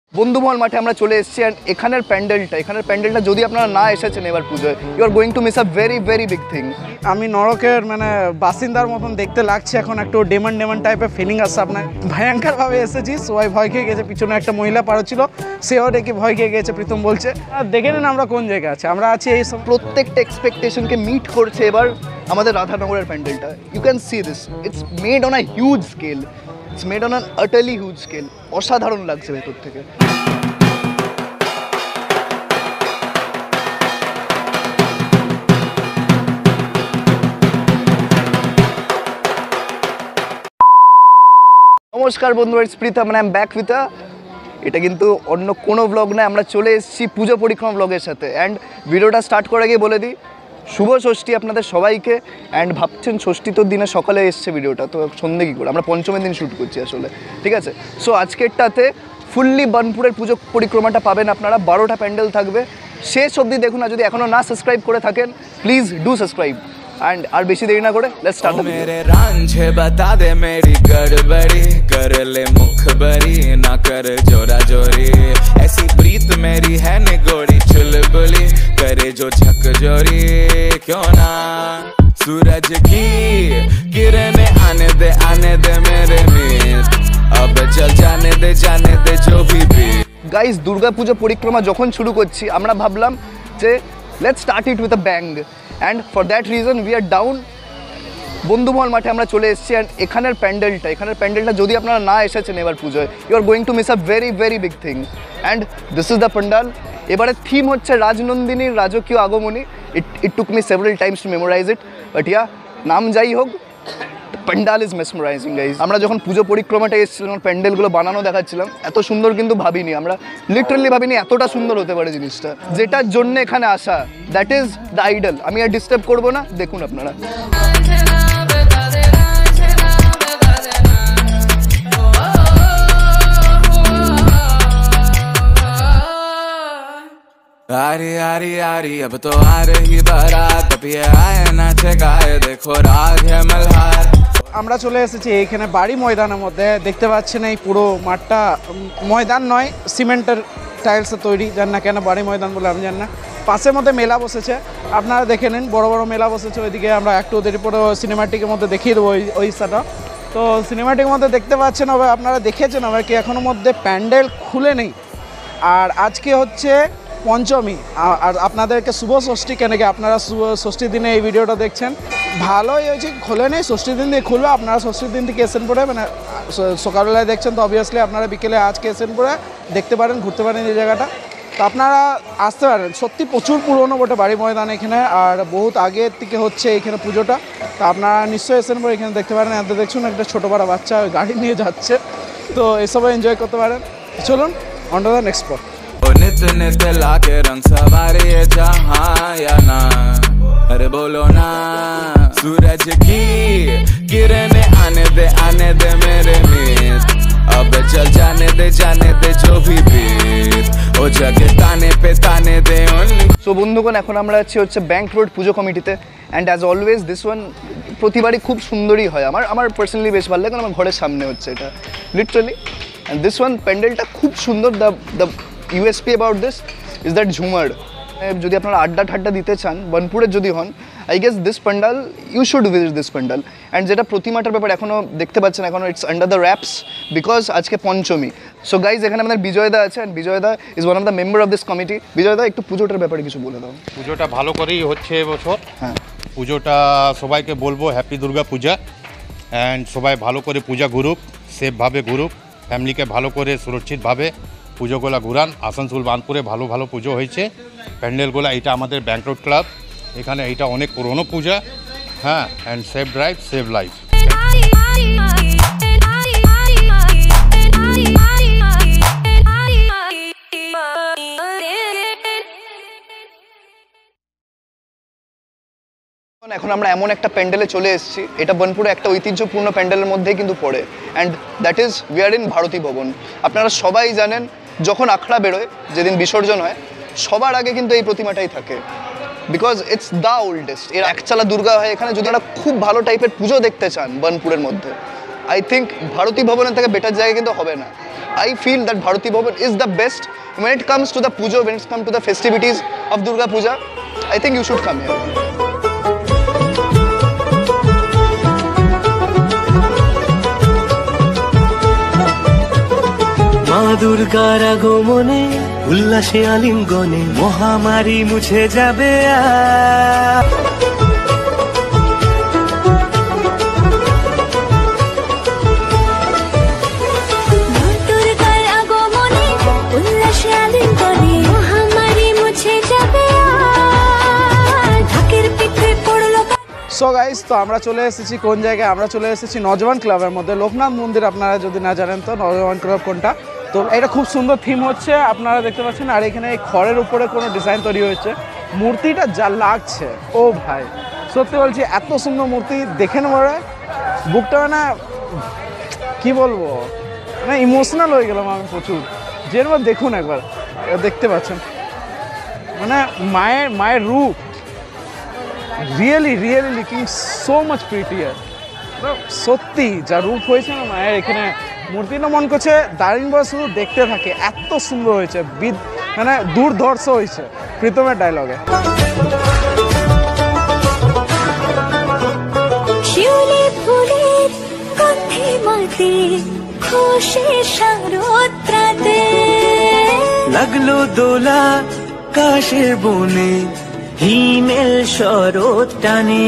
বন্ধুমহল মাঠে আমরা চলে এসেছি অ্যান্ড এখানের প্যান্ডেলটা যদি আপনারা না এসেছেন এবার পুজোয় you are going to miss a very very big thing. আমি নরকের বাসিন্দার মতন দেখতে লাগছে, এখন একটু ডেমন টাইপের ফিলিং আসছে। আপনার ভয়ঙ্করভাবে এসেছি, সবাই ভয় খেয়ে গেছে। পিছনে একটা মহিলা পারছিল, সেও ডেকে ভয় খেয়ে গেছে। প্রীতম বলছে আর দেখে নেন আমরা কোন জায়গায় আছি। আমরা আছি এই প্রত্যেকটা এক্সপেকটেশনকে মিট করছে এবার আমাদের রাধানগরের প্যান্ডেলটা। You can see this, it's made on a huge scale, it's made on an utterly huge scale. অসাধারণ লাগছে ভেতর থেকে। নমস্কার বন্ধুরা, ইটস Pritam I am back with এটা কিন্তু অন্য কোনো ব্লগ নয়, আমরা চলে এসেছি পুজো পরিক্রমা ব্লগের সাথে। অ্যান্ড ভিডিওটা স্টার্ট করে গিয়ে বলে দিই শুভ ষষ্ঠী আপনাদের সবাইকে। অ্যান্ড ভাবছেন ষষ্ঠী তোর দিনে সকালে এসছে ভিডিওটা, তো সন্ধ্যে কী করে, আমরা পঞ্চমের দিন শ্যুট করছি আসলে, ঠিক আছে। সো আজকেরটাতে ফুললি বার্নপুরের পুজো পরিক্রমাটা পাবেন আপনারা। 12টা প্যান্ডেল থাকবে, শেষ অবধি দেখুন। আর যদি এখনও না সাবস্ক্রাইব করে থাকেন প্লিজ ডু সাবস্ক্রাইব। एंड আর বেশি দেরি না করে लेट्स स्टार्ट द मेरे रांझे बता दे मेरी गड़बड़ी कर ले मुखबरी ना कर जोरा जोरी ऐसी प्रीत मेरी है निगोड़ी चुलबुली करे जो झक जोरी क्यों ना सूरज की किरणें आने दे मेरे मीत अब चल जाने दे जो भी गाइस दुर्गा पूजा परिक्रमा যখন শুরু করছি আমরা ভাবলাম যে let's start it with a bang. And for that reason we are down বন্ধুমহল মাঠে আমরা চলে এসেছি। অ্যান্ড এখানের প্যান্ডেলটা যদি আপনারা না এসেছেন এবার পুজোয় you are going to miss a very very big thing. And this is the pandal. এবারে থিম হচ্ছে রাজনন্দিনীর রাজকীয় আগমনী। It took me several times to memorize it, but yeah নাম যাই হোক প্যান্ডাল ইজ মেসমারাইজিং গাইজ। আমরা যখন পুজো পরিক্রমাটা এসেছিলাম প্যান্ডেলগুলো বানানো দেখাচ্ছিলাম, এত সুন্দর কিন্তু ভাবিনি, আমরা লিটারালি ভাবিনি এতটা সুন্দর হতে পারে জিনিসটা। যেটার জন্য এখানে আসা, দ্যাট ইজ দ্য আইডল। আমি আর ডিস্টার্ব করবো না, দেখুন আপনারা। आरी आरी आरी अब तो आ रही बारात पिए आए नाचे गाए देखो राग है मल्हार। আমরা চলে এসেছি এইখানে বাড়ি ময়দানের মধ্যে। দেখতে পাচ্ছেন এই পুরো মাঠটা ময়দান নয়, সিমেন্টের টাইলসে তৈরি। জান না কেন বাড়ি ময়দান বলে আমি জানি না। পাশের মধ্যে মেলা বসেছে, আপনারা দেখে নিন, বড় বড় মেলা বসেছে। ওইদিকে আমরা একটু দেরি পরে সিনেমাটিকের মধ্যে দেখিয়ে দেবো ওই হিসাবটা। তো সিনেমাটিকের মধ্যে দেখতে পাচ্ছেন, হবে আপনারা দেখেছেন হবে কি এখনো মধ্যে প্যান্ডেল খুলে নেই। আর আজকে হচ্ছে পঞ্চমী, আর আপনাদেরকে শুভ ষষ্ঠী কেন কি আপনারা শুভ ষষ্ঠীর দিনে এই ভিডিওটা দেখছেন। ভালোই হয়েছে খোলে নেই, ষষ্ঠীর দিন দিয়ে খুলবে। আপনারা ষষ্ঠীর দিন থেকে এসেন পরে সকালবেলায় দেখছেন, তো অবভিয়াসলি আপনারা বিকেলে আজকে এসেন পরে দেখতে পারেন, ঘুরতে পারেন এই জায়গাটা। তো আপনারা আসতে পারেন। সত্যি প্রচুর পুরনো বটে বাড়ি ময়দান এখানে, আর বহুত আগের থেকে হচ্ছে এইখানে পুজোটা। তো আপনারা নিশ্চয়ই এসেন পরে এখানে দেখতে পারেন। এত দেখছুন একটা ছোটো বড় বাচ্চা গাড়ি নিয়ে যাচ্ছে, তো এসব এনজয় করতে পারেন। চলুন on to the next spot. नित नित लाके रंग सवारे जहाँ या ना अरे बोलो ना सूरज की किरणें आने दे मेरे मीत अब चल जाने दे जो भी बीत ओ जगे ताने दे সো বন্ধুগণ এখন আমরা আছি হচ্ছে ব্যাংক রোড পুজো কমিটিতে। And as always this one প্রতিবারই খুব সুন্দরই হয়। আমার পার্সোনালি বেশ ভালো লাগে, কারণ আমার ঘরের সামনে হচ্ছে এটা লিটারালি। অ্যান্ড দিস ওয়ান প্যান্ডেলটা খুব সুন্দর। The USP about this is that ঝুমার। যদি আপনারা আড্ডা ঠাড্ডা দিতে চান বার্নপুরের যদি হন, I guess this pandal you should visit this pandal. And যেটা প্রতিমাটার ব্যাপার এখনও দেখতে পাচ্ছেন, এখনও it's under the wraps because আজকে পঞ্চমী। সো গাইজ এখানে আমাদের বিজয়দা আছে, অ্যান্ড বিজয়দা is one of the member of this committee. বিজয়দা একটু পুজোটার ব্যাপারে কিছু বলে দাও। পুজোটা ভালো করেই হচ্ছে এবছর। হ্যাঁ, পুজোটা সবাইকে বলবো হ্যাপি দুর্গা পূজা। অ্যান্ড সবাই ভালো করে পূজা ঘুরুক, সেফভাবে ঘুরুক, ফ্যামিলিকে ভালো করে সুরক্ষিতভাবে পুজোগুলো ঘুরান। আসানসোল বার্নপুরে ভালো ভালো পুজো হয়েছে প্যান্ডেলগুলো। এটা আমাদের ব্যাংক রোড ক্লাব, এখানে এটা অনেক পুরনো পূজা। হ্যাঁ, and save drive save life. এখন আমরা এমন একটা প্যান্ডেলে চলে এসেছি, এটা বার্নপুরে একটা ঐতিহ্যপূর্ণ প্যান্ডেলের মধ্যেই কিন্তু পড়ে। And that is we are in Bharati Bhavan. আপনারা সবাই জানেন যখন আখড়া বেরোয়, যেদিন বিসর্জন হয়, সবার আগে কিন্তু এই প্রতিমাটাই থাকে, বিকজ ইটস দ্য ওল্ডেস্ট। এর একচালা দুর্গা হয় এখানে। যদি আপনারা খুব ভালো টাইপের পুজো দেখতে চান বার্নপুরের মধ্যে, আই থিঙ্ক ভারতী ভবনের থেকে বেটার জায়গা কিন্তু হবে না। I feel that Bharati Bhavan is the best when it comes to the pujo, when it comes to the festivities of Durga Puja. I think you should come here. মা দুর্গার আগমনে উল্লাসে আলিঙ্গনে মহামারী মুছে যাবে আর। সো গাইস, তো আমরা চলে এসেছি কোন জায়গায়? আমরা চলে এসেছি নজওয়ান ক্লাবের মধ্যে। লোকনাথ মন্দির আপনারা যদি না জানেন তো নজওয়ান ক্লাব কোনটা, তো এটা খুব সুন্দর থিম হচ্ছে আপনারা দেখতে পাচ্ছেন। আর এখানে এই খড়ের উপরে কোনো ডিজাইন তৈরি হয়েছে, মূর্তিটা যা লাগছে ও ভাই সত্যি বলছি এত সুন্দর মূর্তি দেখে নেওয়ারে বুকটা মানে কী বলবো, মানে ইমোশনাল হয়ে গেলাম আমি প্রচুর। যেরকম দেখুন একবার দেখতে পাচ্ছেন মানে মায়ের রূপ really looking so much prettier. সত্যি যা রূপ হয়েছে না মায়ের এখানে মূর্তিটা মন করছে দাঁড়িয়ে শুধু দেখতে থাকে, এত সুন্দর হয়েছে, মানে দুর্ধর্ষ হয়েছে প্রীতমের ডায়লগে। লাগলো দোলা কাশের বনে হিমেল শরৎ টানে।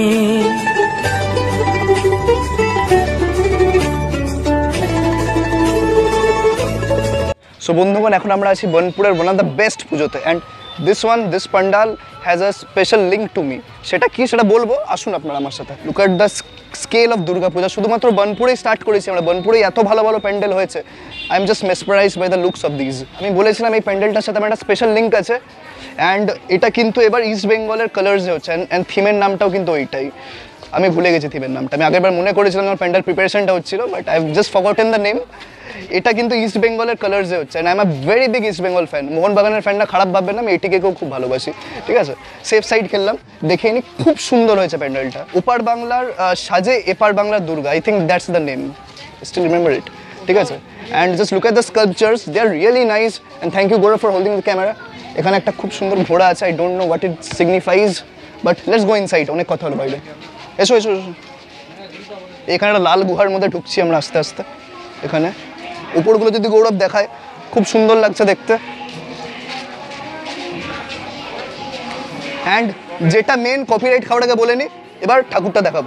সো বন্ধুগণ, এখন আমরা আছি বনপুরের ওয়ান অফ দ্য বেস্ট পুজোতে, and this pandal has a special link to me. সেটা কি সেটা বলবো, আসুন আপনারা আমার সাথে। Look at the scale of Durga Puja. শুধুমাত্র বনপুরেই স্টার্ট করেছি আমরা, বনপুরেই এত ভালো ভালো প্যান্ডেল হয়েছে। I am just mesmerized by the looks of these. আমি বলেছিলাম এই প্যান্ডেলটার সাথে আমার একটা স্পেশাল লিঙ্ক আছে, অ্যান্ড এটা কিন্তু এবার ইস্ট বেঙ্গলের কালার্সে হচ্ছে, অ্যান্ড থিমের নামটাও কিন্তু ওইটাই। আমি ভুলে গেছি থিমের নামটা, আমি আগেরবার মনে করেছিলাম আমার প্যান্ডেল প্রিপারেশনটা হচ্ছিল, but I have just forgotten the name. এটা কিন্তু ইস্ট বেঙ্গলের কালার্সে হচ্ছে, and I am a very big East Bengal fan. মোহনবাগানের ফ্যানটা খারাপ ভাববেন না, আমি এটিকেও খুব ভালোবাসি, ঠিক আছে। সেফ সাইড খেললাম, দেখে নিই, খুব সুন্দর হয়েছে প্যান্ডেলটা। ওপার বাংলার সাজে এপার বাংলার Durga, I think that's the name, still remember it, ঠিক আছে। And just look at the sculptures, they are really nice, and thank you Gaurav for holding the camera. এখানে একটা খুব সুন্দর ঘোড়া আছে, I don't know what it signifies, but let's go inside. অনেক কথা হলো বাইরে, এসো এসো এসো। এখানে একটা লাল গুহার মধ্যে ঢুকছি আমরা আস্তে আস্তে। এখানে উপরগুলো যদি গৌরব দেখায়, খুব সুন্দর লাগছে দেখতে। অ্যান্ড যেটা মেন কপিরাইট খাওয়াটাকে বলে নি, এবার ঠাকুরটা দেখাবো।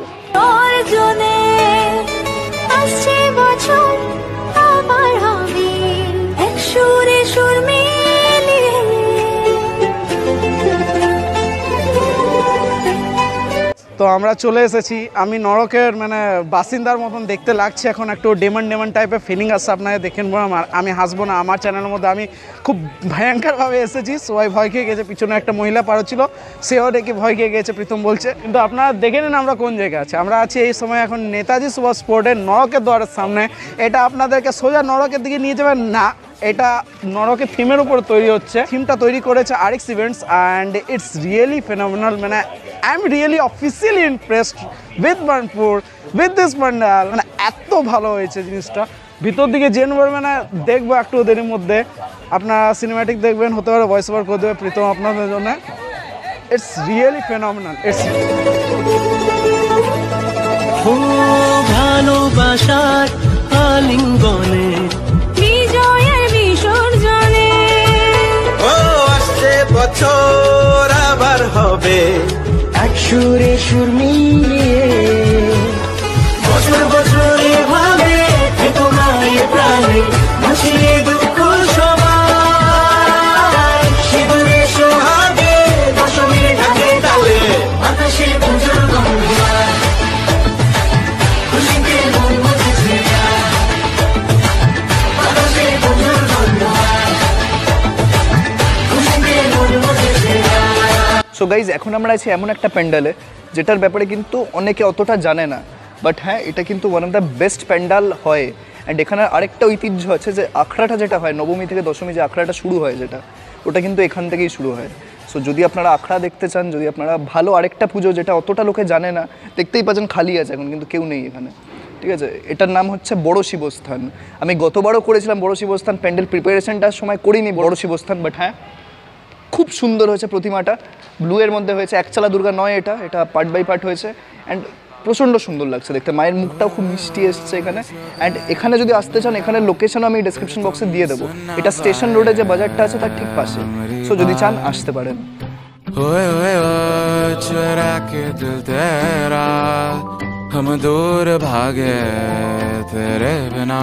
তো আমরা চলে এসেছি, আমি নরকের মানে বাসিন্দার মতন দেখতে লাগছে এখন, একটু ডেমন টাইপের ফিলিং আসছে। আপনারা দেখেন আমি হাসবো না, আমার চ্যানেলের মধ্যে আমি খুব ভয়ঙ্করভাবে এসেছি। সবাই ভয় খেয়ে গেছে, পিছনে একটা মহিলা পার ছিল, সেও দেখে ভয় খেয়ে গেছে, প্রীতম বলছে। কিন্তু আপনারা দেখে নিন আমরা কোন জায়গায় আছি। আমরা আছি এই সময় এখন নেতাজি সুভাষ স্পোর্টের নরকের দ্বারের সামনে। এটা আপনাদেরকে সোজা নরকের দিকে নিয়ে যাবেন না, এটা নরকের থিমের উপর তৈরি হচ্ছে। থিমটা তৈরি করেছে RX events, and it's really phenomenal. মানে I am really officially impressed with Burnpur, with this pandal. মানে এত ভালো হয়েছে জিনিসটা। ভিতর দিকে যে মানে দেখবো একটু ওদের মধ্যে, আপনারা সিনেম্যাটিক দেখবেন, হতে পারে ভয়েস ওভার করে দেবে প্রীতম আপনাদের জন্য। It's really phenomenal. ইটস ভালোবাসার আলিঙ্গনে বিজয়ের বিসর্জনে ও আসছে বছর আবার হবে এক সুরে সুর মিলিয়ে বছর বছর এভাবে তোমায় প্রাণে ভাসিয়ে দুঃখ সবাই সিঁদুরে সোহাগে দশমী ঢাকে তালে বাতাসে পুজোর গন্ধ খুশিতে মন মুছে যায় বাতাসে পুজোর গন্ধ খুশিতে মন মুছে যায়। সো গাইজ, এখন আমরা আছি এমন একটা প্যান্ডালে যেটার ব্যাপারে কিন্তু অনেকে অতটা জানে না, বাট হ্যাঁ এটা কিন্তু one of the best pandal হয়। অ্যান্ড এখানে আরেকটা ঐতিহ্য আছে যে আখড়াটা যেটা হয় নবমী থেকে দশমী, যে আখড়াটা শুরু হয় যেটা, ওটা কিন্তু এখান থেকেই শুরু হয়। সো যদি আপনারা আখড়া দেখতে চান, যদি আপনারা ভালো আরেকটা পুজো যেটা অতটা লোকে জানে না, দেখতেই পাচ্ছেন খালি আছে এখন, কিন্তু কেউ নেই এখানে, ঠিক ঠিক আছে, এটার নাম হচ্ছে বড় শিবস্থান। আমি গতবারও করেছিলাম বড় শিবস্থান, প্যান্ডেল প্রিপারেশনটার সময় করিনি বড় শিবস্থান, বাট হ্যাঁ খুব সুন্দর হয়েছে প্রতিমাটা, ব্লু এর মধ্যে হয়েছে, একচালা দুর্গা নয়, এটা পার্ট বাই পার্ট হয়েছে অ্যান্ড প্রচণ্ড সুন্দর লাগছে দেখতে। মায়ের মুখটাও খুব মিষ্টি এসছে এখানে। অ্যান্ড এখানে যদি আসতে চান, এখানের লোকেশনও আমি ডেসক্রিপশন বক্সে দিয়ে দেবো। এটা স্টেশন রোডে যে বাজারটা আছে তার ঠিক পাশে, সো যদি চান আসতে পারেন। ओए ओए ओए चुरा के दिल तेरा हम दूर भागे तेरे बिना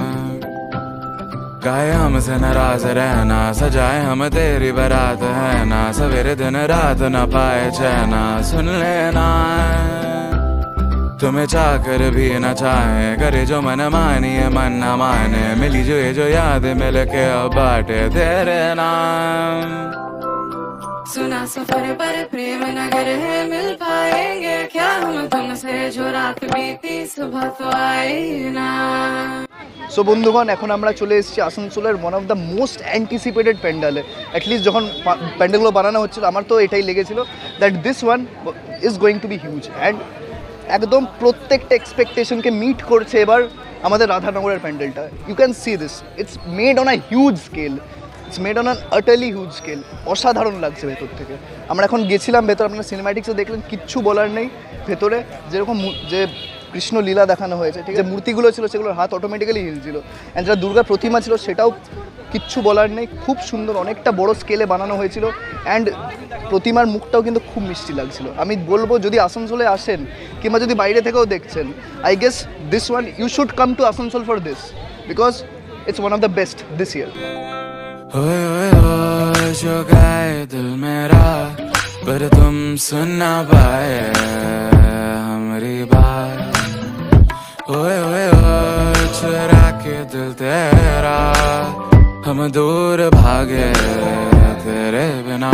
गाए हमसे नाराज रहना सजाए हम तेरी बारात है ना सवेरे दिन रात न पाए चैना सुन लेना तुम्हें चाह कर भी न चाहे करे जो मन मानी है मन न माने मिली जो याद मिल के अब बाटे तेरे नाम सुना सफर पर प्रेम नगर है मिल पाएंगे क्या हम तुमसे जो रात बीती सुबह तो आई ना। সো বন্ধুগণ, এখন আমরা চলে এসেছি আসানসোলের one of the most anticipated প্যান্ডেলে। অ্যাটলিস্ট যখন প্যান্ডেলগুলো বানানো হচ্ছিল আমার তো এটাই লেগেছিল that this one is going to be huge and একদম প্রত্যেকটা এক্সপেকটেশনকে মিট করছে এবার আমাদের রাধানগরের প্যান্ডেলটা। You can see this, it's made on a huge scale, it's made on an utterly huge scale. অসাধারণ লাগছে ভেতর থেকে। আমরা এখন গেছিলাম ভেতর, আপনারা সিনেম্যাটিক্সে দেখলেন, কিচ্ছু বলার নেই। ভেতরে যেরকম যে কৃষ্ণ লীলা দেখানো হয়েছে, ঠিক আছে, মূর্তিগুলো ছিল সেগুলোর হাত অটোমেটিক্যালি হিলছিল, অ্যান্ড যেটা দুর্গা প্রতিমা ছিল সেটাও কিচ্ছু বলার নেই, খুব সুন্দর, অনেকটা বড় স্কেলে বানানো হয়েছিল অ্যান্ড প্রতিমার মুখটাও কিন্তু খুব মিষ্টি লাগছিল। আমি বলবো যদি আসানসোলে আসেন কিংবা যদি বাইরে থেকেও দেখছেন, I guess this one you should come to Asansol for this because it's one of the best this year. ओए ओए ओए जो गाए दिल मेरा पर तुम सुन ना पाए हमारी बात ओए ओए ओए चुरा के दिल तेरा हम दूर भागे तेरे बिना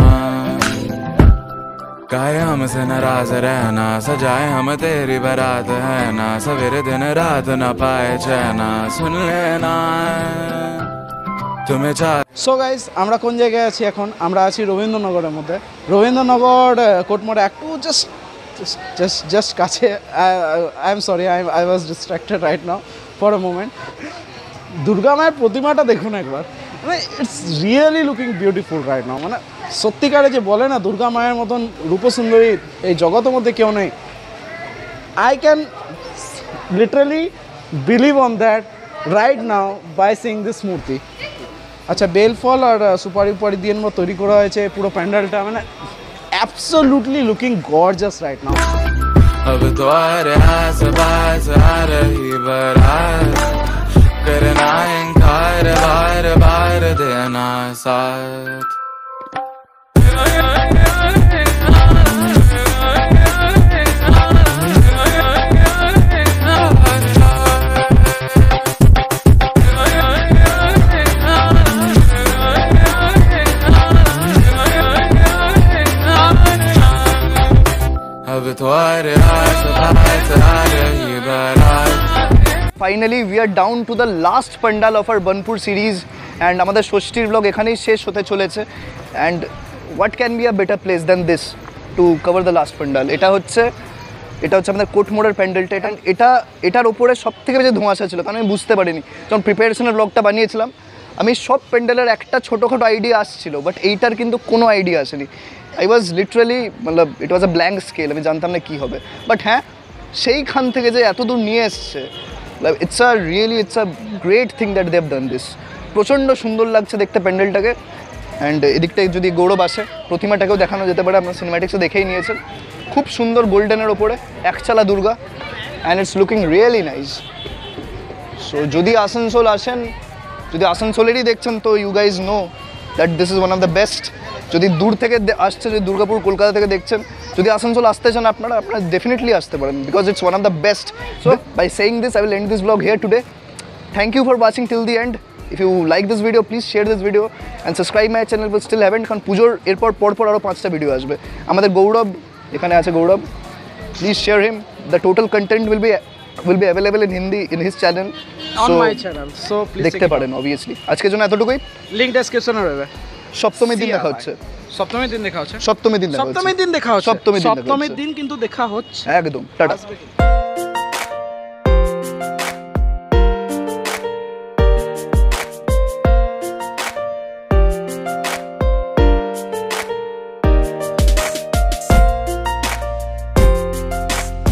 गाए हमसे नाराज रहना सजाए हम तेरी बारात है ना सवेरे दिन रात न पाए चैना सुन लेना तुम्हें चाह। সো গাইস, আমরা কোন জায়গায় আছি এখন? আমরা আছি রবীন্দ্রনগরের মধ্যে। রবীন্দ্রনগর কোটমোড়া একটু জাস্ট কাছে। I am sorry, I was distracted right now for a moment. Durga মায়ের প্রতিমাটা দেখুন একবার, মানে it's really looking beautiful right now. মানে সত্যিকারে যে বলে না দুর্গা মায়ের মতন রূপসুন্দরী এই জগতের মধ্যে কেউ নেই। I can literally believe on that right now by seeing this মূর্তি। আচ্ছা, বেল ফল আর সুপারি উপারি দিয়ে তৈরি করা হয়েছে পুরো প্যান্ডেলটা, মানে absolutely looking gorgeous right now. अब तो आस-पास आ रही बारात करना इनकार बार बार देना साथ अब तो आस-पास आ रही बारात। Finally we are down to the last pandal of our Banpur series and আমাদের ষষ্ঠীর ব্লগ এখানেই শেষ হতে চলেছে। And what can be a better place than this to cover the last pandal. এটা হচ্ছে আমাদের কোটমোড়ের প্যান্ডেলটা। এটার ওপরে সব থেকে বেশি ধোঁয়াশা ছিল, কারণ আমি বুঝতে পারিনি যখন প্রিপারেশনের ব্লগটা বানিয়েছিলাম। আমি সব প্যান্ডেলের একটা ছোটোখাটো আইডিয়া আসছিল, বাট এইটার কিন্তু কোনো আইডিয়া আসেনি। আই ওয়াজ লিটারালি মতলব it was a blank scale, আমি জানতাম না কী হবে। বাট হ্যাঁ, সেইখান থেকে যে এত দূর নিয়ে এসছে, it's a great thing that they have done this. প্রচণ্ড সুন্দর লাগছে দেখতে প্যান্ডেলটাকে। অ্যান্ড এদিকটায় যদি গৌরব আসে, প্রতিমাটাকেও দেখানো যেতে পারে, আপনার সিনেম্যাটিক্সে দেখেই নিয়েছেন। খুব সুন্দর গোল্ডেনের ওপরে একচালা Durga and it's looking really nice. So যদি আসানসোল আসেন, যদি আসানসোলেরই দেখছেন, তো you guys know that this is one of the best. যদি দূর থেকে আসছে, যদি দুর্গাপুর কলকাতা থেকে দেখছেন, যদি আসানসোল আসতে চান আপনারা ডেফিনেটলি আসতে পারেন because it's one of the best. So by saying this I will end this blog here today. Thank you for watching till the end. If you like this video please share this video and subscribe my channel which still haven't, কারণ পুজোর এরপর পরপর আরও 5টা video আসবে। আমাদের গৌরব এখানে আছে, Gaurav please share him. The total content will be available in Hindi in his channel, on my channel, so please দেখতে পারেন অবভিয়াসলি। আজকের জন্য এতটুকুই, লিংক ডেসক্রিপশনে রয়েছে। সপ্তমীর দিন দেখা হচ্ছে। সপ্তমীর দিন দেখা হচ্ছে। সপ্তমীর দিন দেখা হচ্ছে। সপ্তমীর দিন কিন্তু দেখা হচ্ছে একদম টাটা।